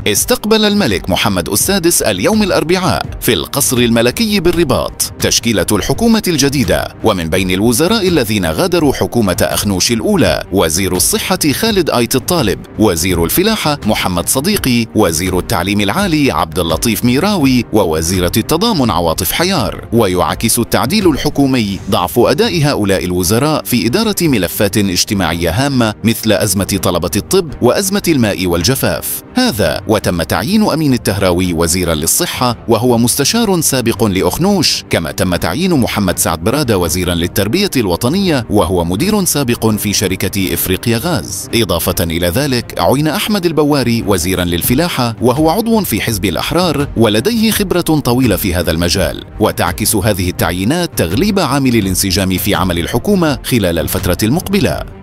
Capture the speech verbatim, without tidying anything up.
استقبل الملك محمد السادس اليوم الأربعاء في القصر الملكي بالرباط تشكيلة الحكومة الجديدة، ومن بين الوزراء الذين غادروا حكومة أخنوش الأولى وزير الصحة خالد آيت الطالب، وزير الفلاحة محمد صديقي، وزير التعليم العالي عبد اللطيف ميراوي، ووزيرة التضامن عواطف حيار. ويعكس التعديل الحكومي ضعف أداء هؤلاء الوزراء في إدارة ملفات اجتماعية هامة مثل أزمة طلبة الطب وأزمة الماء والجفاف. هذا وتم تعيين أمين التهراوي وزيرا للصحة وهو مستشار سابق لأخنوش، كما تم تعيين محمد سعد برادة وزيرا للتربية الوطنية وهو مدير سابق في شركة إفريقيا غاز. إضافة إلى ذلك عين أحمد البواري وزيرا للفلاحة وهو عضو في حزب الأحرار ولديه خبرة طويلة في هذا المجال. وتعكس هذه التعيينات تغليب عامل الانسجام في عمل الحكومة خلال الفترة المقبلة.